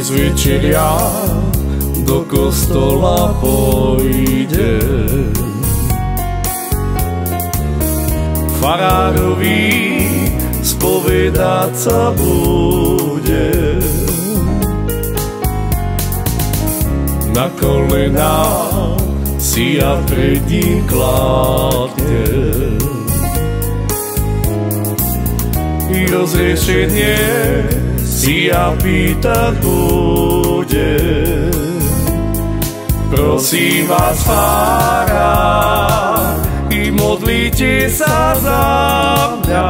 Dnes večeria do kostola pôjde, farárovi spovedať sa bude. Na kolená si ja pred ním kladne i rozriešenie si ja pýtať bude. Prosím vás, farár, i modlite sa za mňa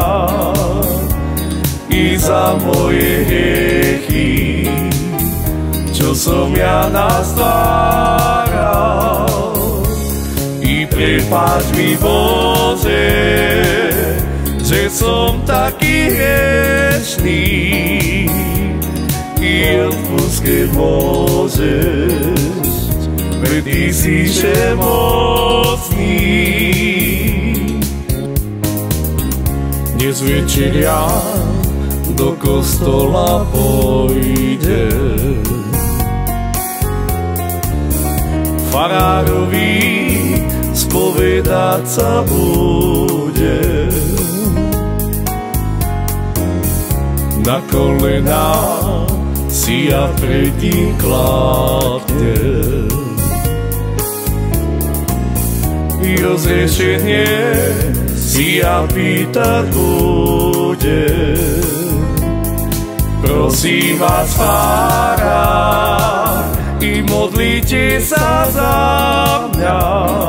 i za moje hriechy, čo som ja nastváral. I prepáč mi, Bože, že som taký hriešný, i odpusť, keď môžeš, veď ty si všemocný. Dnes večeria do kostola pôjde, farárovi spovedať sa bude. Na kolená si ja pred ním kladne i rozriešenie si ja pýtať bude. Prosím vás, farár, i modlite sa za mňa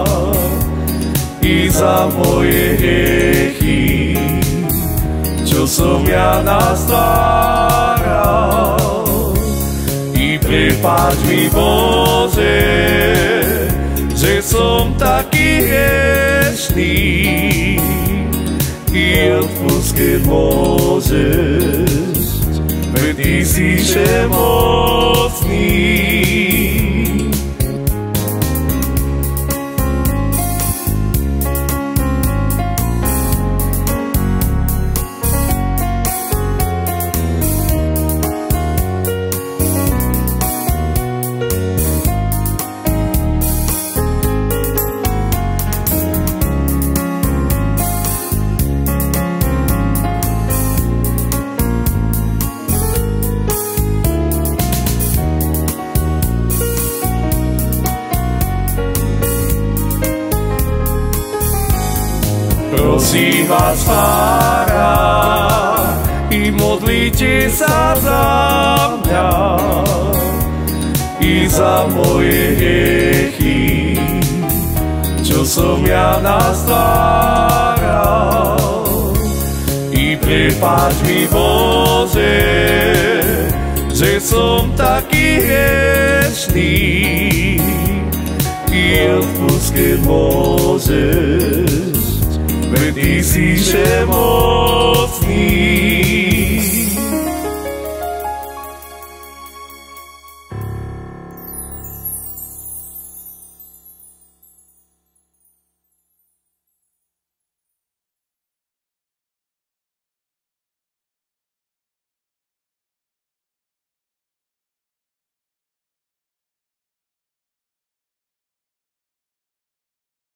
i za moje hriechy, čo som ja nastváral. I prepáč mi, Bože, že som taký hriešný, i odpusť, keď môžeš, veď ty si všemocný. Prosím vás, farár, i modlite sa za mňa i za moje hriechy, čo som ja nastváral. I prepáč mi, Bože, že som taký hriešný, i odpusť, keď môžeš, veď ty si všemocný.